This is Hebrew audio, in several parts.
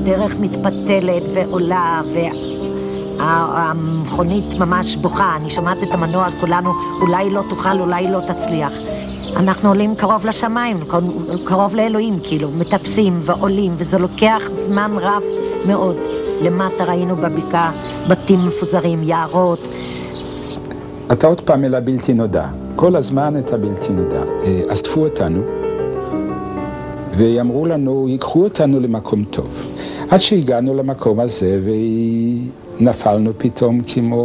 והדרך מתפתלת ועולה, והמכונית ממש בוכה, אני שומעת את המנוע, כולנו, אולי לא תוכל, אולי לא תצליח. אנחנו עולים קרוב לשמיים, קרוב לאלוהים, כאילו, מטפסים ועולים, וזה לוקח זמן רב מאוד. למטה ראינו בבקעה בתים מפוזרים, יערות. אתה עוד פעם אל הבלתי נודע, כל הזמן את הבלתי נודע. אספו אותנו, ואמרו לנו, ייקחו אותנו למקום טוב. עד שהגענו למקום הזה, ונפלנו פתאום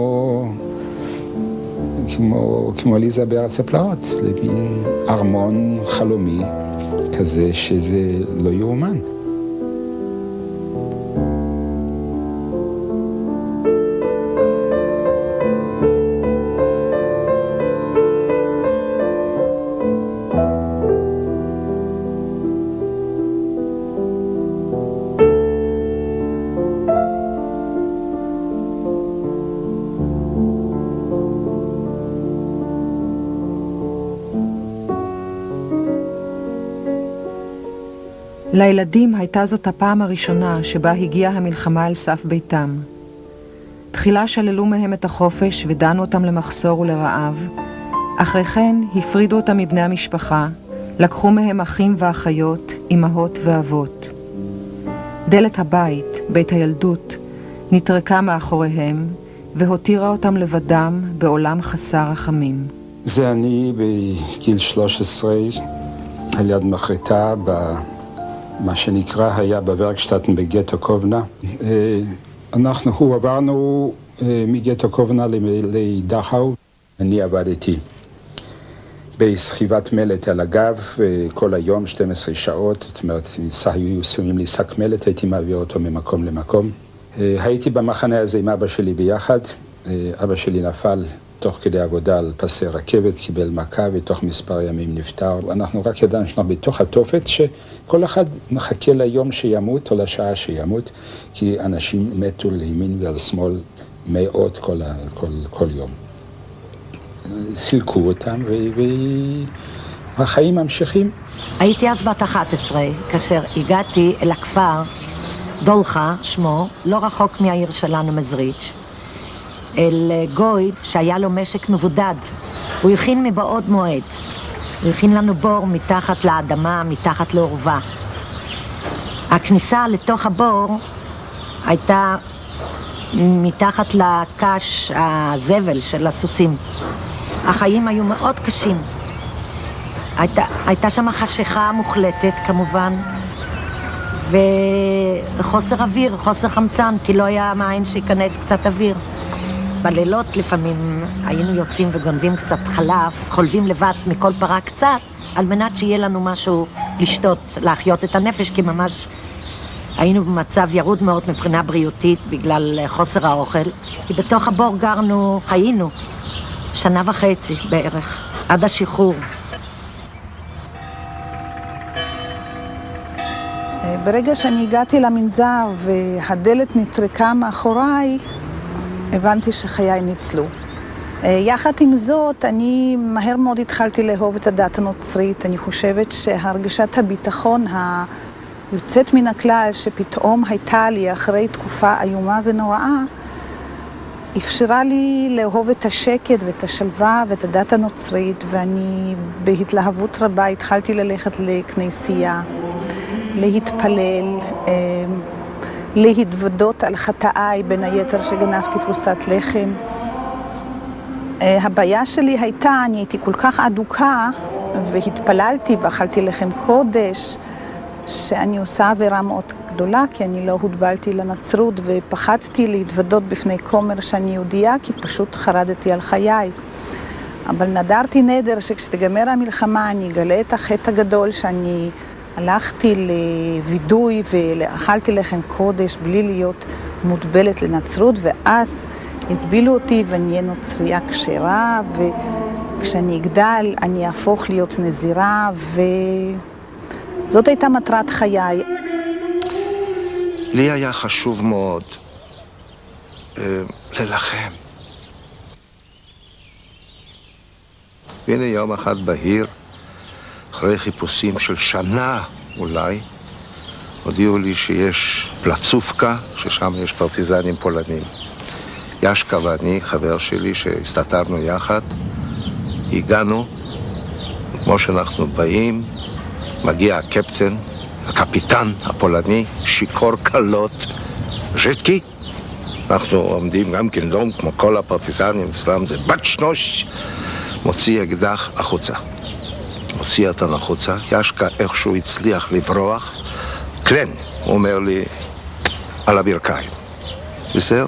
כמו עליזה בארץ הפלאות, למין ארמון חלומי כזה שזה לא יאומן. לילדים הייתה זאת הפעם הראשונה שבה הגיעה המלחמה אל סף ביתם. תחילה שללו מהם את החופש ודנו אותם למחסור ולרעב. אחרי כן הפרידו אותם מבני המשפחה, לקחו מהם אחים ואחיות, אמהות ואבות. דלת הבית, בית הילדות, נטרקה מאחוריהם והותירה אותם לבדם בעולם חסר רחמים. זה אני בגיל 13 על יד מחרטה מה שנקרא היה בוורקשטטן בגטו קובנה. אנחנו עברנו מגטו קובנה לדכאו. אני עבדתי בסחיבת מלט על הגב כל היום 12 שעות. זאת אומרת, היו שמים לי שק מלט, הייתי מעביר אותו ממקום למקום. הייתי במחנה הזה עם אבא שלי ביחד. אבא שלי נפל תוך כדי עבודה על פסי רכבת, קיבל מכה ותוך מספר ימים נפטר. אנחנו רק ידענו שאנחנו בתוך התופת שכל אחד מחכה ליום שימות או לשעה שימות, כי אנשים מתו לימין ועל שמאל מאות כל יום. סילקו אותם והחיים ממשיכים. הייתי אז בת 11 כאשר הגעתי אל הכפר דולחה, שמו, לא רחוק מהעיר שלנו מזריץ', אל גוי שהיה לו משק מבודד. הוא הכין מבעוד מועד. הוא הכין לנו בור מתחת לאדמה, מתחת לעורבה. הכניסה לתוך הבור הייתה מתחת לקש הזבל של הסוסים. החיים היו מאוד קשים. הייתה שם חשיכה מוחלטת כמובן, וחוסר אוויר, חוסר חמצן, כי לא היה מאין שיכנס קצת אוויר. בלילות לפעמים היינו יוצאים וגונבים קצת חלב, חולבים לבד מכל פרה קצת, על מנת שיהיה לנו משהו לשתות, להחיות את הנפש, כי ממש היינו במצב ירוד מאוד מבחינה בריאותית בגלל חוסר האוכל. כי בתוך הבור חיינו 1.5 שנה בערך, עד השחרור. ברגע שאני הגעתי למנזר והדלת נטרקה מאחוריי, הבנתי שחיי ניצלו. יחד עם זאת, אני מהר מאוד התחלתי לאהוב את הדת הנוצרית. אני חושבת שהרגשת הביטחון היוצאת מן הכלל שפתאום הייתה לי אחרי תקופה איומה ונוראה, אפשרה לי לאהוב את השקט ואת השלווה ואת הדת הנוצרית, ואני בהתלהבות רבה התחלתי ללכת לכנסייה, להתפלל, להתוודות על חטאיי, בין היתר שגנבתי פרוסת לחם. הבעיה שלי הייתה, אני הייתי כל כך אדוקה והתפללתי ואכלתי לחם קודש, שאני עושה עבירה מאוד גדולה, כי אני לא הוטבלתי לנצרות ופחדתי להתוודות בפני כומר שאני יהודייה, כי פשוט חרדתי על חיי. אבל נדרתי נדר שכשתגמר המלחמה אני אגלה את החטא הגדול שאני הלכתי לוידוי ואכלתי לחם קודש בלי להיות מוטבלת לנצרות, ואז הטבילו אותי ואני אהיה נוצרייה כשרה, וכשאני אגדל אני אהפוך להיות נזירה, וזאת הייתה מטרת חיי. לי היה חשוב מאוד ללחם. והנה יום אחד בהיר, אחרי חיפושים של שנה אולי, הודיעו לי שיש פלצופקה, ששם יש פרטיזנים פולנים. ישקה ואני, חבר שלי, שהסתתרנו יחד, הגענו, כמו שאנחנו באים, מגיע הקפטן, הקפיטן הפולני, שיכור קלות, ז'טקי. אנחנו עומדים גם כן דום, כמו כל הפרטיזנים, אצלם זה בת שנוש, מוציא אקדח החוצה. מוציא אותן החוצה, ישקה איכשהו הצליח לברוח, קלן, הוא אומר לי, על הברכיים. וזהו.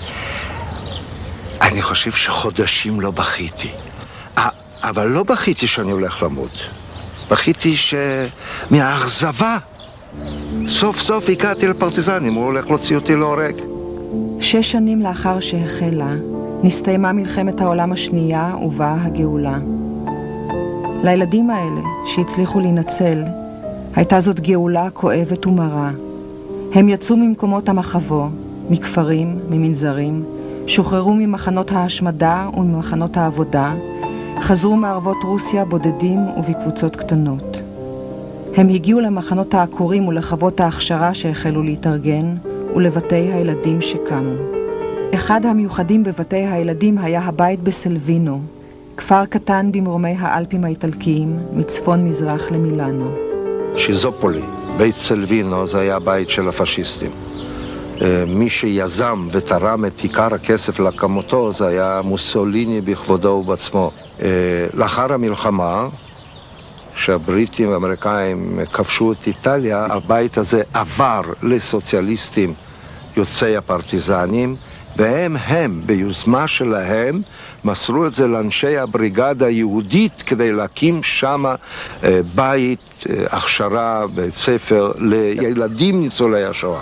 אני חושב שחודשים לא בכיתי. אבל לא בכיתי שאני הולך למות. בכיתי מהאכזבה. סוף סוף הגעתי לפרטיזנים, הוא הולך להוציא אותי להורג. 6 שנים לאחר שהחלה, נסתיימה מלחמת העולם השנייה ובאה הגאולה. לילדים האלה שהצליחו להינצל, הייתה זאת גאולה כואבת ומרה. הם יצאו ממקומות המחבוא, מכפרים, ממנזרים, שוחררו ממחנות ההשמדה וממחנות העבודה, חזרו מערבות רוסיה בודדים ובקבוצות קטנות. הם הגיעו למחנות העקורים ולחוות ההכשרה שהחלו להתארגן ולבתי הילדים שקמו. אחד המיוחדים בבתי הילדים היה הבית בסלבינו, כפר קטן במרומי האלפים האיטלקיים, מצפון מזרח למילאנו. שיזופולי, בית סלבינו, זה היה בית של הפשיסטים. מי שיזם ותרם את עיקר הכסף להקמתו זה היה מוסוליני בכבודו ובעצמו. לאחר המלחמה, שהבריטים והאמריקאים כבשו את איטליה, הבית הזה עבר לסוציאליסטים יוצאי הפרטיזנים, והם ביוזמה שלהם מסרו את זה לאנשי הבריגדה היהודית כדי להקים שם בית, הכשרה, בית ספר לילדים ניצולי השואה.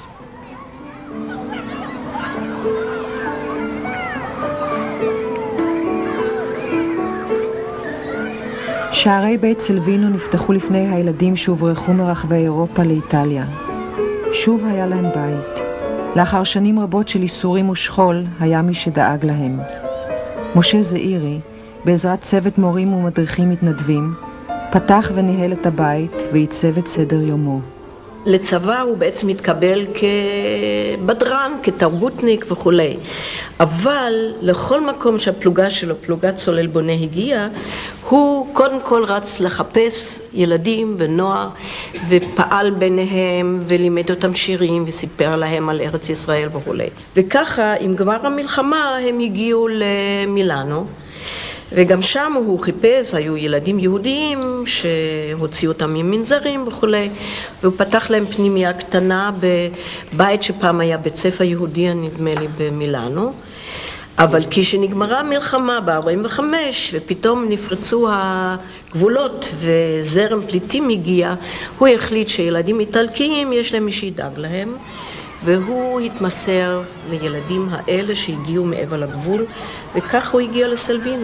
שערי בית סלבינו נפתחו לפני הילדים שהוברחו מרחבי אירופה לאיטליה. שוב היה להם בית. לאחר שנים רבות של איסורים ושכול, היה מי שדאג להם. משה זעירי, בעזרת צוות מורים ומדריכים מתנדבים, פתח וניהל את הבית ועיצב את סדר יומו. לצבא הוא בעצם מתקבל כבדרן, כתרבותניק וכו'. אבל לכל מקום שהפלוגה שלו, פלוגת צולל בונה הגיע, הוא קודם כל רץ לחפש ילדים ונוער, ופעל ביניהם ולימד אותם שירים וסיפר להם על ארץ ישראל וכו'. וככה עם גמר המלחמה הם הגיעו למילאנו, וגם שם הוא חיפש, היו ילדים יהודיים שהוציאו אותם ממנזרים וכו', והוא פתח להם פנימייה קטנה בבית שפעם היה בית ספר יהודי, נדמה לי, במילאנו. אבל כשנגמרה המלחמה ב-45 ופתאום נפרצו הגבולות וזרם פליטים הגיע, הוא החליט שילדים איטלקיים יש להם מי שידאג להם, והוא התמסר לילדים האלה שהגיעו מעבר לגבול, וכך הוא הגיע לסלבינו.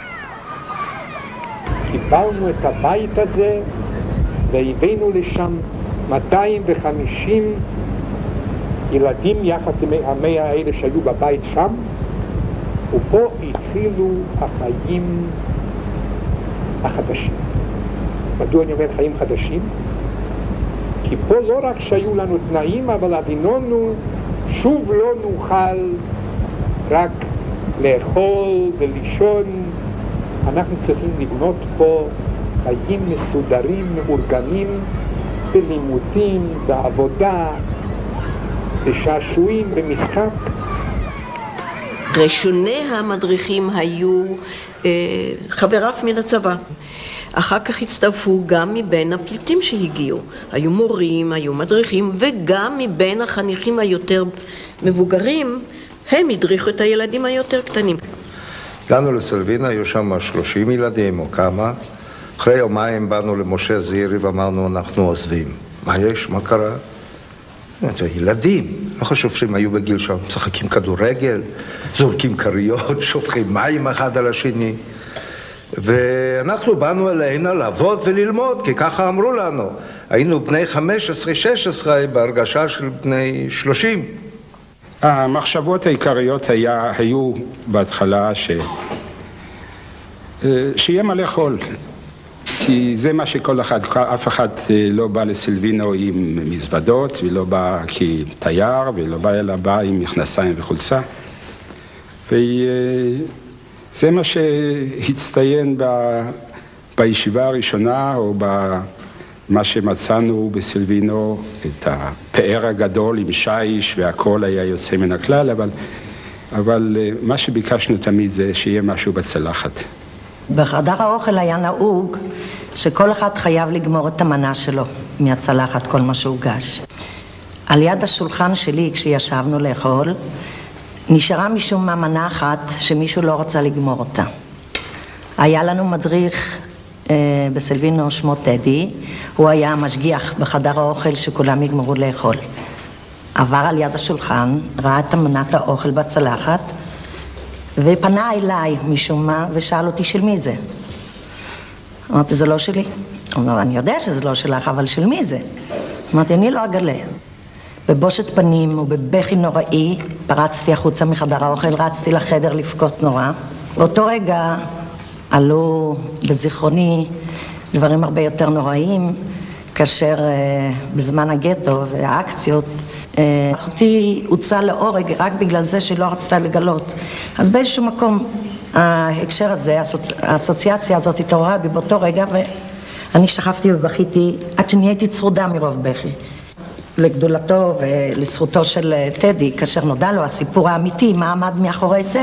קיבלנו את הבית הזה והבאנו לשם 250 ילדים יחד עם 100 האלה שהיו בבית שם, ופה התחילו החיים החדשים. מדוע אני אומר חיים חדשים? כי פה לא רק שהיו לנו תנאים, אבל הבינונו שוב לא נוכל רק לאכול ולישון. אנחנו צריכים לבנות פה חיים מסודרים, מאורגנים, בלימודים, בעבודה, בשעשועים, במשחק. ראשוני המדריכים היו חבריו מן הצבא. אחר כך הצטרפו גם מבין הפליטים שהגיעו. היו מורים, היו מדריכים, וגם מבין החניכים היותר מבוגרים, הם הדריכו את הילדים היותר קטנים. הגענו לסלבינה, היו שם 30 ילדים או כמה. אחרי יומיים באנו למשה זעירי ואמרנו, אנחנו עוזבים. מה יש? מה קרה? זה ילדים. לא חשוב שהם היו בגיל שם, משחקים כדורגל, זורקים כריות, שופכים מים אחד על השני. ואנחנו באנו אלינו לעבוד וללמוד, כי ככה אמרו לנו. היינו בני 15-16 בהרגשה של בני 30. המחשבות העיקריות היו בהתחלה שיהיה מלא חול. כי זה מה שכל אחד, אף אחד לא בא לסילבינו עם מזוודות, ולא בא כתייר, ולא בא אלא בא עם מכנסיים וחולצה. וזה מה שהצטיין בישיבה הראשונה, או במה שמצאנו בסילבינו, את הפאר הגדול עם שיש, והכל היה יוצא מן הכלל, אבל מה שביקשנו תמיד זה שיהיה משהו בצלחת. בחדר האוכל היה נהוג שכל אחד חייב לגמור את המנה שלו מהצלחת, כל מה שהוגש. על יד השולחן שלי, כשישבנו לאכול, נשארה משום מה מנה אחת שמישהו לא רצה לגמור אותה. היה לנו מדריך בסילבינו שמו טדי, הוא היה משגיח בחדר האוכל שכולם יגמרו לאכול. עבר על יד השולחן, ראה את מנת האוכל בצלחת, ופנה אליי משום מה ושאל אותי של מי זה. אמרתי, זה לא שלי. אמרתי, אני יודע שזה לא שלך, אבל של מי זה? אמרתי, אני לא אגלה. בבושת פנים ובבכי נוראי פרצתי החוצה מחדר האוכל, רצתי לחדר לבכות נורא. באותו רגע עלו בזיכרוני דברים הרבה יותר נוראים, כאשר בזמן הגטו והאקציות אחותי הוצאה להורג רק בגלל זה שלא רצתה לגלות. אז באיזשהו מקום ההקשר הזה, האסוציאציה הזאת התעוררה בי באותו רגע, ואני שכבתי ובכיתי עד שנהייתי צרודה מרוב בכי. לגדולתו ולזכותו של טדי, כאשר נודע לו הסיפור האמיתי, מה עמד מאחורי זה.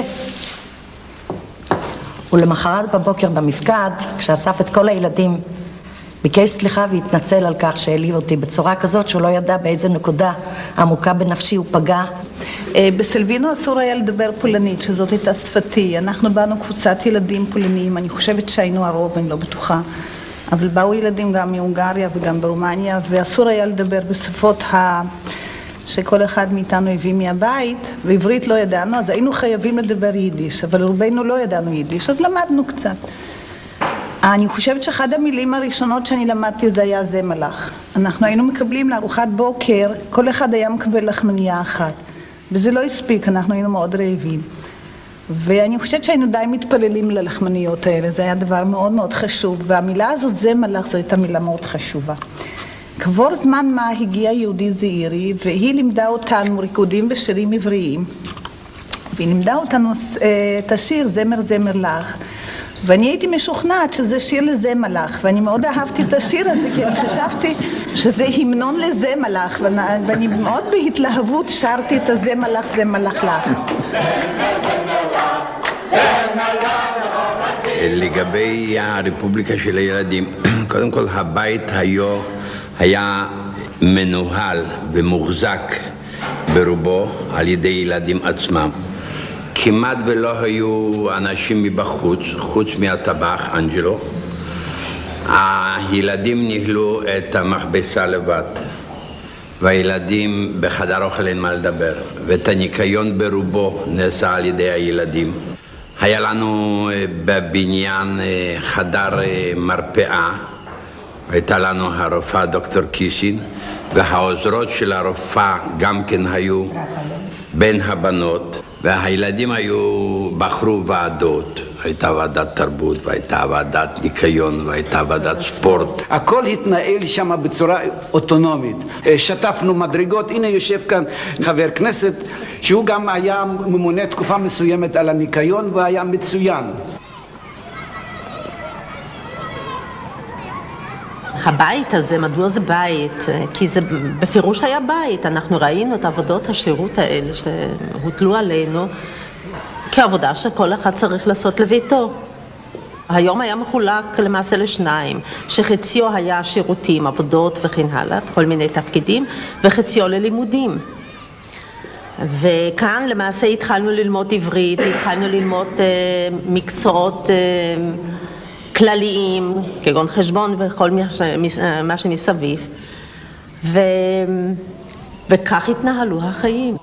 ולמחרת בבוקר במפקד, כשאסף את כל הילדים, ביקש סליחה והתנצל על כך שהעליב אותי בצורה כזאת שהוא לא ידע באיזה נקודה עמוקה בנפשי הוא פגע. בסילבינו אסור היה לדבר פולנית, שזאת הייתה שפתי. אנחנו באנו קבוצת ילדים פולניים, אני חושבת שהיינו הרוב, אני לא בטוחה. אבל באו ילדים גם מהונגריה וגם ברומניה, ואסור היה לדבר בשפות שכל אחד מאיתנו הביא מהבית, ועברית לא ידענו, אז היינו חייבים לדבר יידיש, אבל רובנו לא ידענו יידיש, אז למדנו קצת. אני חושבת שאחד המילים הראשונות שאני למדתי זה היה זה מלאך. אנחנו היינו מקבלים לארוחת בוקר, כל אחד היה מקבל לחמניה אחת, וזה לא הספיק, אנחנו היינו מאוד רעבים. ואני חושבת שהיינו די מתפללים ללחמניות האלה, זה היה דבר מאוד מאוד חשוב, והמילה הזאת זה מלאך, זו הייתה מילה מאוד חשובה. כעבור זמן מה הגיעה יהודית זעירי, והיא לימדה אותנו ריקודים ושירים עבריים, והיא לימדה אותנו את השיר זמר זמר לך, ואני הייתי משוכנעת שזה שיר לזה מלאך, ואני מאוד אהבתי את השיר הזה, כי אני חשבתי שזה המנון לזה מלאך, ואני מאוד בהתלהבות שרתי את הזה מלאך, זה מלאך לך. לגבי הרפובליקה של הילדים, קודם כל הבית היה מנוהל ומוחזק ברובו על ידי ילדים עצמם. כמעט ולא היו אנשים מבחוץ, חוץ מהטבח אנג'לו. הילדים ניהלו את המכבסה לבד, והילדים בחדר אוכל אין מה לדבר, ואת הניקיון ברובו נעשה על ידי הילדים. היה לנו בבניין חדר מרפאה, הייתה לנו הרופאה דוקטור קיסין, והעוזרות של הרופאה גם כן היו בין הבנות, והילדים בחרו ועדות, הייתה ועדת תרבות, והייתה ועדת ניקיון, והייתה ועדת ספורט. הכל התנהל שם בצורה אוטונומית. שטפנו מדרגות, הנה יושב כאן חבר כנסת, שהוא גם היה ממונה תקופה מסוימת על הניקיון, והיה מצוין. הבית הזה, מדוע זה בית? כי זה בפירוש היה בית. אנחנו ראינו את עבודות השירות האלה שהוטלו עלינו כעבודה שכל אחד צריך לעשות לביתו. היום היה מחולק למעשה לשניים, שחציו היה שירותים, עבודות וכן הלאה, כל מיני תפקידים, וחציו ללימודים. וכאן למעשה התחלנו ללמוד עברית, התחלנו ללמוד מקצועות כלליים, כגון חשבון וכל מה שמסביב, וכך התנהלו החיים.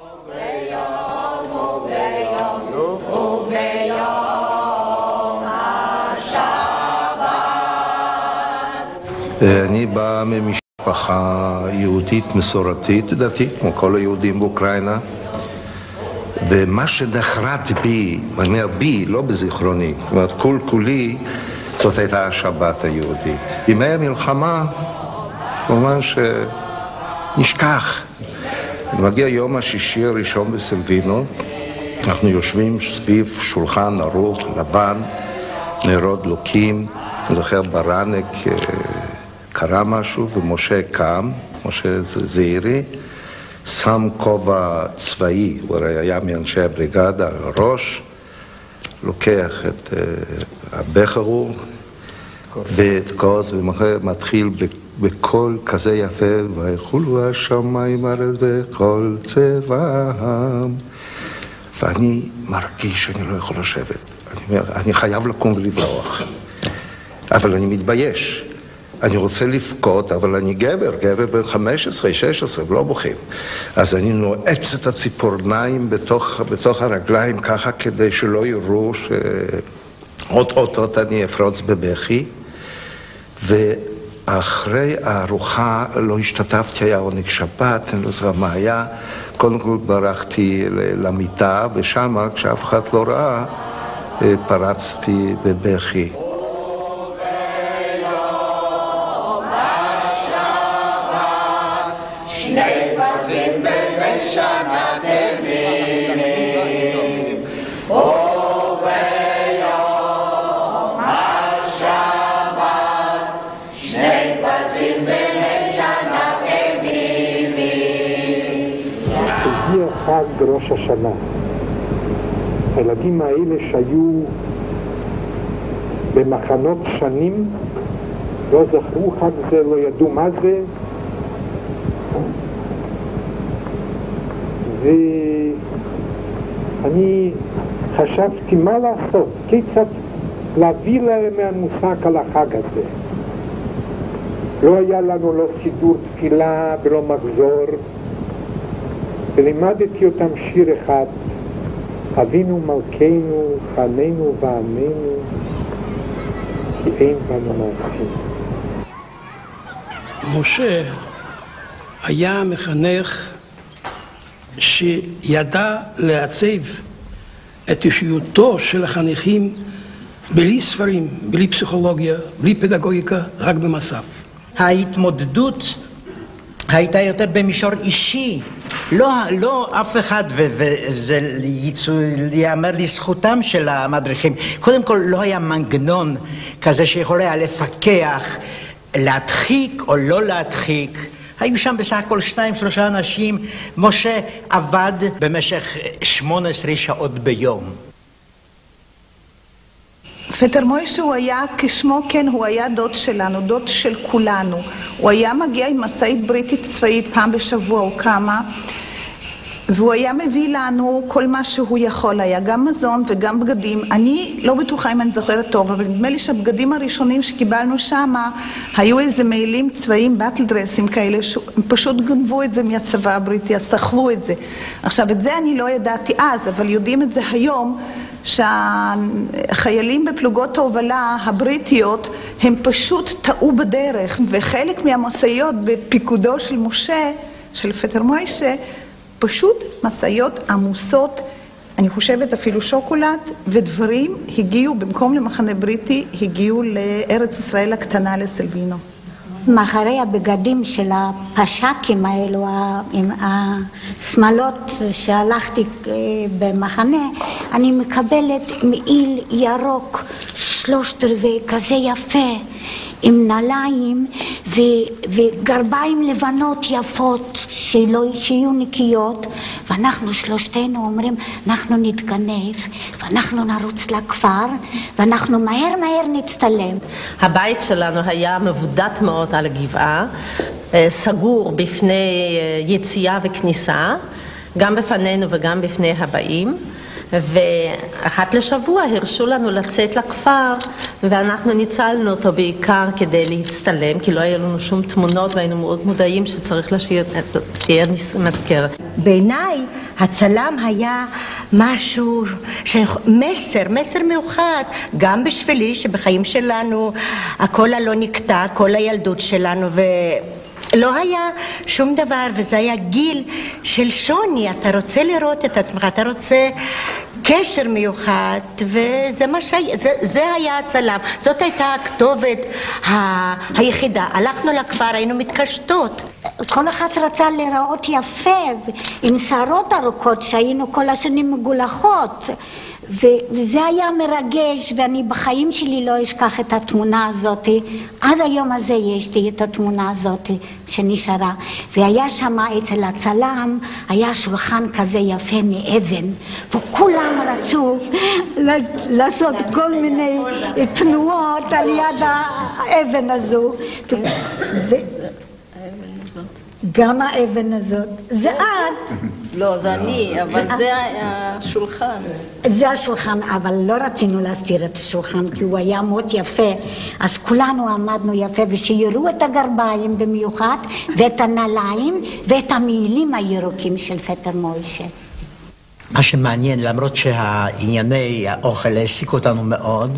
אני בא ממשפחה יהודית מסורתית, דתית, כמו כל היהודים באוקראינה, ומה שנחרט בי, אני אומר בי, לא בזיכרוני, זאת אומרת כל כולי, זאת הייתה השבת היהודית. בימי המלחמה, כמובן שנשכח. מגיע יום השישי הראשון בסלבינו, אנחנו יושבים סביב שולחן ערוך לבן, נרות דלוקים, אני זוכר ברנק קרה משהו ומשה קם, משה זעירי, שם כובע צבאי, הוא הרי היה מאנשי הבריגדה על הראש, לוקח את הבכרו ואת כוס ומתחיל בקול כזה יפה, ויחולו השמיים הארץ בכל צבעם. ואני מרגיש שאני לא יכול לשבת. אני חייב לקום ולברוח. אבל אני מתבייש. אני רוצה לבכות, אבל אני גבר בן 15, 16, לא בוכים. אז אני נועץ את הציפורניים בתוך הרגליים ככה, כדי שלא יראו שעוד אני אפרוץ בבכי. ואחרי הארוחה לא השתתפתי, היה עונג שבת, אני לא זוכר מה היה. קודם כל ברחתי למיטה, ושם, כשאף אחד לא ראה, פרצתי בבכי. חג ראש השנה. הילדים האלה שהיו במחנות שנים, לא זכרו חג זה, לא ידעו מה זה, ואני חשבתי מה לעשות, כיצד להביא להם מהמושג על החג הזה. לא היה לנו לא סידור תפילה ולא מחזור, ולימדתי אותם שיר אחד, אבינו מלכנו, חננו ועמנו, כי אין בנו מעשים. משה היה מחנך שידע לעצב את אישיותו של החניכים בלי ספרים, בלי פסיכולוגיה, בלי פדגוגיקה, רק במסף. ההתמודדות הייתה יותר במישור אישי, לא אף אחד, וזה ייאמר לזכותם של המדריכים. קודם כל לא היה מנגנון כזה שיכול היה לפקח, להדחיק או לא להדחיק. היו שם בסך הכל 2-3 אנשים. משה עבד במשך 18 שעות ביום. פטר מוישה הוא היה כשמו כן, הוא היה דוד שלנו, דוד של כולנו. הוא היה מגיע עם משאית בריטית צבאית פעם בשבוע או כמה, והוא היה מביא לנו כל מה שהוא יכול, היה גם מזון וגם בגדים. אני לא בטוחה אם אני זוכרת טוב, אבל נדמה לי שהבגדים הראשונים שקיבלנו שם היו איזה מעילים צבאיים, באטל דרסים כאלה, שהם פשוט גנבו את זה מהצבא הבריטי, סחבו את זה. עכשיו את זה אני לא ידעתי אז, אבל יודעים את זה היום, שהחיילים בפלוגות ההובלה הבריטיות הם פשוט טעו בדרך, וחלק מהמשאיות בפיקודו של משה, של פטר מוישה, פשוט משאיות עמוסות, אני חושבת אפילו שוקולד ודברים, הגיעו במקום למחנה בריטי, הגיעו לארץ ישראל הקטנה, לסלבינו. מאחורי הבגדים של הפשקים האלו, עם השמלות שהלכתי במחנה, אני מקבלת מעיל ירוק 3/4 כזה יפה, עם נעליים וגרביים לבנות יפות שיהיו נקיות, ואנחנו שלושתנו אומרים, אנחנו נתגנב ואנחנו נרוץ לכפר ואנחנו מהר נצטלם. הבית שלנו היה מבודד מאוד על הגבעה, סגור בפני יציאה וכניסה, גם בפנינו וגם בפני הבאים, ואחת לשבוע הרשו לנו לצאת לכפר, ואנחנו ניצלנו אותו בעיקר כדי להצטלם, כי לא היה לנו שום תמונות והיינו מאוד מודעים שצריך תהיה מזכרת. בעיניי הצלם היה משהו, מסר מיוחד, גם בשבילי שבחיים שלנו הכל לא נקטע, כל הילדות שלנו, לא היה שום דבר, וזה היה גיל של שוני. אתה רוצה לראות את עצמך, אתה רוצה קשר מיוחד, וזה מה שהיה, זה היה הצלם. זאת הייתה הכתובת היחידה. הלכנו לכפר, היינו מתקשטות. כל אחד רצה להיראות יפה, עם שערות ארוכות שהיינו כל השנים מגולחות. וזה היה מרגש, ואני בחיים שלי לא אשכח את התמונה הזאת. עד היום הזה יש לי את התמונה הזאת שנשארה. והיה שם אצל הצלם, היה שולחן כזה יפה מאבן, וכולם רצו לעשות כל מיני תנועות על יד האבן הזו. גם האבן הזאת. זה את. לא, זה אני, אבל זה השולחן. זה השולחן, אבל לא רצינו להסתיר את השולחן, כי הוא היה מאוד יפה. אז כולנו עמדנו יפה, ושיראו את הגרביים במיוחד, ואת הנעליים, ואת המעילים הירוקים של פטר מוישה. מה שמעניין, למרות שהענייני האוכל העסיקו אותנו מאוד,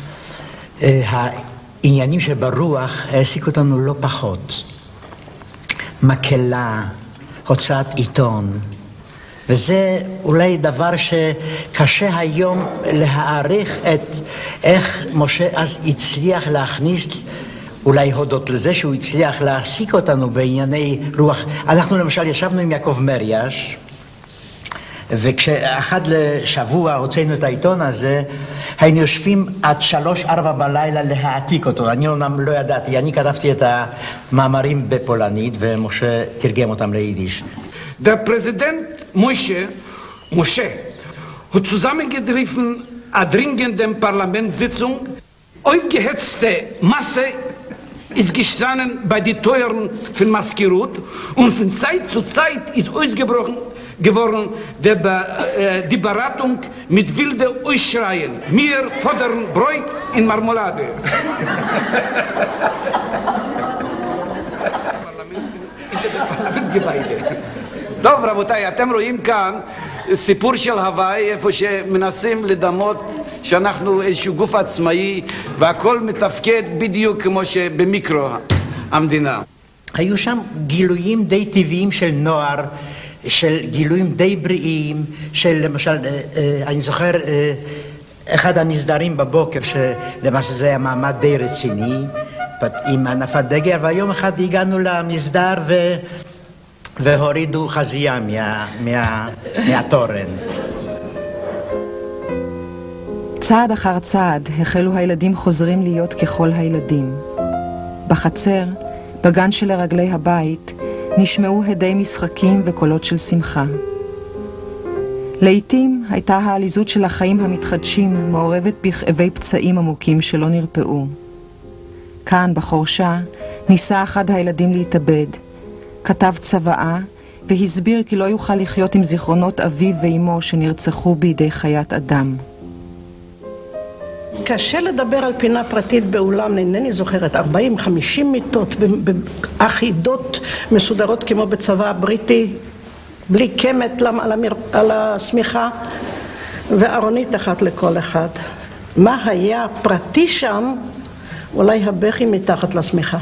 העניינים שברוח העסיקו אותנו לא פחות. מקהלה, הוצאת עיתון, וזה אולי דבר שקשה היום להעריך את איך משה אז הצליח להכניס, אולי הודות לזה שהוא הצליח להעסיק אותנו בענייני רוח. אנחנו למשל ישבנו עם יעקב מריאש, וכשאחד לשבוע הוצאנו את העיתון הזה, היינו יושבים עד 3-4 בלילה להעתיק אותו. אני אומנם לא ידעתי, אני כתבתי את המאמרים בפולנית, ומשה תרגם אותם ליידיש. Der Präsident Moshe hat zusammengegriffen a dringenden Parlamentssitzung. Aufgehetzte Masse ist gestanden bei den Teuren von Maskirut und von Zeit zu Zeit ist ausgebrochen geworden die Beratung mit wilden Ausschreien. Wir fordern Brot in Marmelade. טוב רבותיי, אתם רואים כאן סיפור של הוואי, איפה שמנסים לדמות שאנחנו איזשהו גוף עצמאי והכל מתפקד בדיוק כמו שבמיקרו המדינה. היו שם גילויים די טבעיים של נוער, של גילויים די בריאים, של למשל, אני זוכר אחד המסדרים בבוקר, שלמעשה זה היה מעמד די רציני, עם הנפת דגל, והיום אחד הגענו למסדר והורידו חזייה מהתורן. צעד אחר צעד החלו הילדים חוזרים להיות ככל הילדים. בחצר, בגן שלרגלי הבית, נשמעו הדי משחקים וקולות של שמחה. לעתים הייתה העליזות של החיים המתחדשים מעורבת בכאבי פצעים עמוקים שלא נרפאו. כאן, בחורשה, ניסה אחד הילדים להתאבד. כתב צוואה והסביר כי לא יוכל לחיות עם זיכרונות אביו ואמו שנרצחו בידי חיית אדם. קשה לדבר על פינה פרטית באולם, אינני זוכרת, 40-50 מיטות אחידות מסודרות כמו בצבא הבריטי, בלי קמת על הסמיכה, וארונית אחת לכל אחד. מה היה פרטי שם? אולי הבכי מתחת לסמיכה.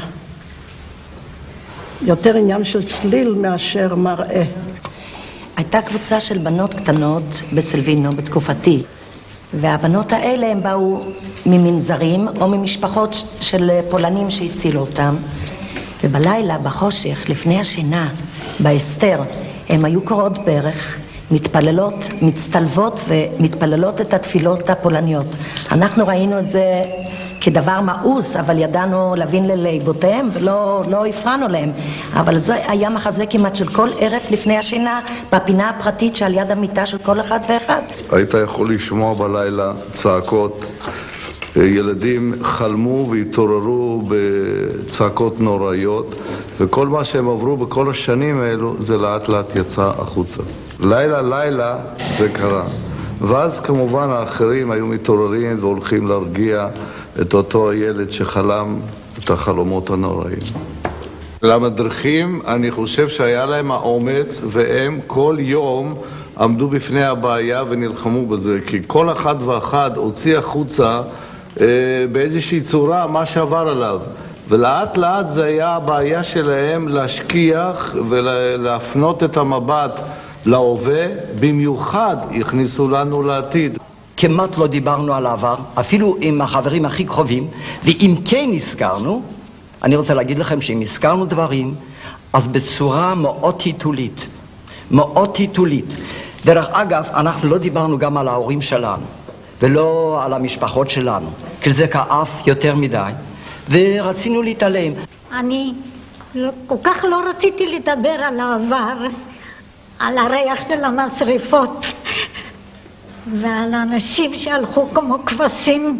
יותר עניין של צליל מאשר מראה. הייתה קבוצה של בנות קטנות בסלבינו בתקופתי, והבנות האלה הם באו ממנזרים או ממשפחות של פולנים שהצילו אותם, ובלילה בחושך לפני השינה בהסתר הם היו קוראות ברך, מתפללות, מצטלבות ומתפללות את התפילות הפולניות. אנחנו ראינו את זה כדבר מאוס, אבל ידענו להבין לליבותיהם ולא הפרענו להם. אבל זה היה מחזה כמעט של כל ערב לפני השינה בפינה הפרטית שעל יד המיטה של כל אחד ואחד. היית יכול לשמוע בלילה צעקות. ילדים חלמו והתעוררו בצעקות נוראיות, וכל מה שהם עברו בכל השנים האלו זה לאט לאט יצא החוצה. לילה זה קרה. ואז כמובן האחרים היו מתעוררים והולכים להרגיע את אותו הילד שחלם את החלומות הנוראים. למדריכים אני חושב שהיה להם האומץ, והם כל יום עמדו בפני הבעיה ונלחמו בזה, כי כל אחד ואחד הוציא החוצה באיזושהי צורה מה שעבר עליו. ולאט לאט זה היה הבעיה שלהם להשכיח ולהפנות את המבט להווה, במיוחד הכניסו לנו לעתיד. כמעט לא דיברנו על העבר, אפילו עם החברים הכי קרובים, ואם כן הזכרנו, אני רוצה להגיד לכם שאם הזכרנו דברים, אז בצורה מאוד היתולית, מאוד היתולית. דרך אגב, אנחנו לא דיברנו גם על ההורים שלנו, ולא על המשפחות שלנו, כי זה כאב יותר מדי, ורצינו להתעלם. אני כל כך לא רציתי לדבר על העבר, על הריח של המשרפות, ועל האנשים שהלכו כמו כבשים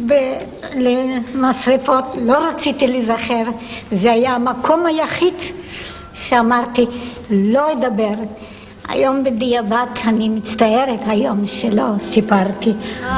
למשרפות. לא רציתי לזכר, זה היה המקום היחיד שאמרתי לא אדבר. היום בדיעבד אני מצטערת היום שלא סיפרתי.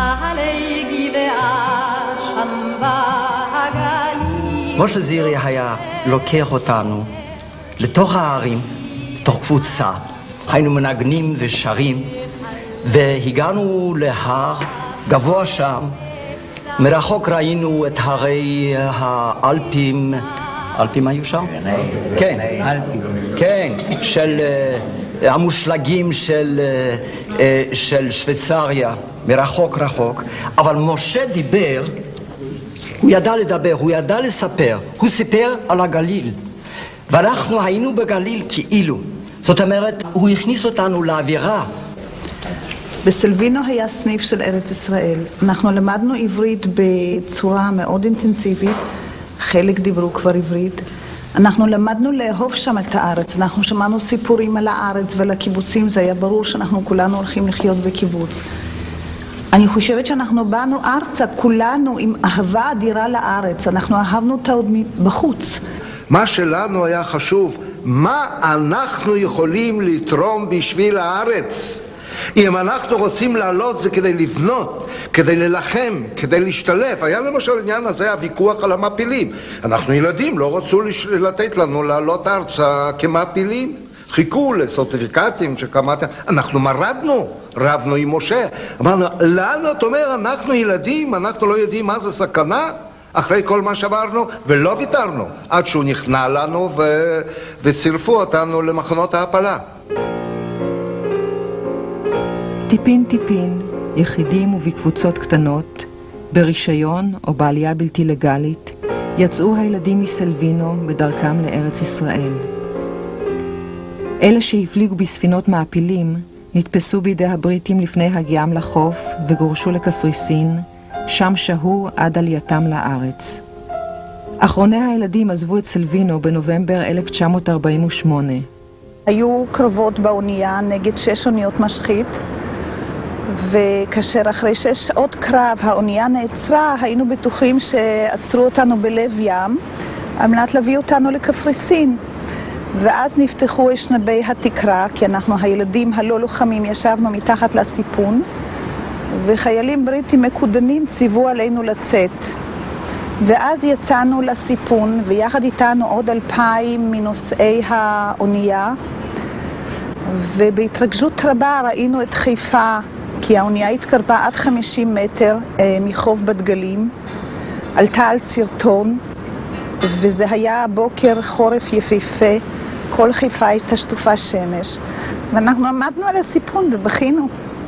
משה זירי היה לוקח אותנו לתוך הערים, לתוך קבוצה, היינו מנגנים ושרים, והגענו להר גבוה שם, מרחוק ראינו את הרי האלפים, אלפים היו שם? כן, כן, של המושלגים של שוויצריה, מרחוק רחוק, אבל משה דיבר, הוא ידע לדבר, הוא ידע לספר, הוא סיפר על הגליל, ואנחנו היינו בגליל כאילו, זאת אומרת, הוא הכניס אותנו לאווירה. בסלבינו היה סניף של ארץ ישראל. אנחנו למדנו עברית בצורה מאוד אינטנסיבית, חלק דיברו כבר עברית. אנחנו למדנו לאהוב שם את הארץ, אנחנו שמענו סיפורים על הארץ ועל הקיבוצים, זה היה ברור שאנחנו כולנו הולכים לחיות בקיבוץ. אני חושבת שאנחנו באנו ארצה, כולנו עם אהבה אדירה לארץ, אנחנו אהבנו אותה עוד בחוץ. מה שלנו היה חשוב, מה אנחנו יכולים לתרום בשביל הארץ? אם אנחנו רוצים לעלות זה כדי לבנות, כדי ללחם, כדי להשתלב. היה למשל עניין הזה הוויכוח על המעפילים. אנחנו ילדים, לא רצו לתת לנו לעלות ארצה כמעפילים. חיכו לסרטיפיקטים שקמתם. אנחנו מרדנו, רבנו עם משה. אמרנו, לנו, אתה אומר, אנחנו ילדים, אנחנו לא יודעים מה זה סכנה? אחרי כל מה שעברנו, ולא ויתרנו, עד שהוא נכנע לנו וצירפו אותנו למחנות ההפלה. טיפין טיפין, יחידים ובקבוצות קטנות, ברישיון או בעלייה בלתי לגלית, יצאו הילדים מסלבינו בדרכם לארץ ישראל. אלה שהפליגו בספינות מעפילים נתפסו בידי הבריטים לפני הגיעם לחוף וגורשו לקפריסין, שם שהו עד עלייתם לארץ. אחרוני הילדים עזבו את סלבינו בנובמבר 1948. היו קרבות באונייה נגד 6 אוניות משחית, וכאשר אחרי 6 שעות קרב האונייה נעצרה, היינו בטוחים שעצרו אותנו בלב ים על מנת להביא אותנו לקפריסין. ואז נפתחו אשנבי התקרה, כי אנחנו הילדים הלא לוחמים ישבנו מתחת לסיפון, וחיילים בריטים מקודנים ציוו עלינו לצאת. ואז יצאנו לסיפון, ויחד איתנו עוד 2,000 מנוסעי האונייה, ובהתרגשות רבה ראינו את חיפה, כי האונייה התקרבה עד 50 מטר מחוף בת גלים, עלתה על סרטון, וזה היה בוקר חורף יפהפה, כל חיפה הייתה שטופה שמש, ואנחנו עמדנו על הסיפון ובכינו.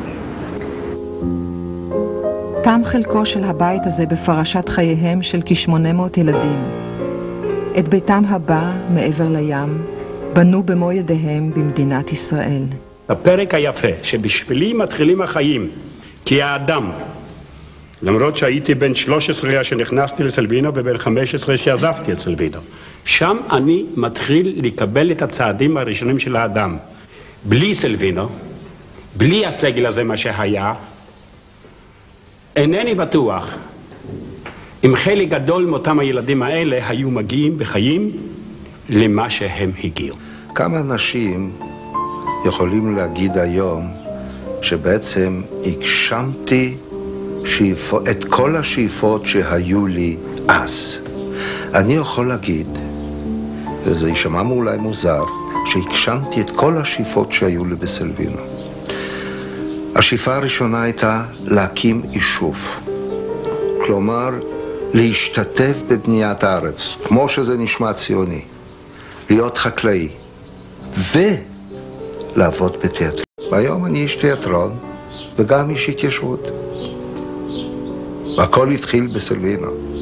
תם חלקו של הבית הזה בפרשת חייהם של כ-800 ילדים. את ביתם הבא, מעבר לים, בנו במו ידיהם במדינת ישראל. הפרק היפה, שבשבילי מתחילים החיים, כי האדם, למרות שהייתי בן 13 שנכנסתי לסלבינו ובן 15 שעזבתי את סלבינו, שם אני מתחיל לקבל את הצעדים הראשונים של האדם. בלי סלבינו, בלי הסגל הזה מה שהיה, אינני בטוח אם חלק גדול מאותם הילדים האלה היו מגיעים בחיים למה שהם הגיעו. כמה אנשים יכולים להגיד היום שבעצם הגשמתי את כל השאיפות שהיו לי אז. אני יכול להגיד, וזה יישמע אולי מוזר, שהגשמתי את כל השאיפות שהיו לי בסלבינו. השאיפה הראשונה הייתה להקים יישוב. כלומר, להשתתף בבניית הארץ, כמו שזה נשמע ציוני, להיות חקלאי ולעבוד בתיאטרון. והיום אני איש תיאטרון וגם איש התיישבות. והכל התחיל בסלווינו.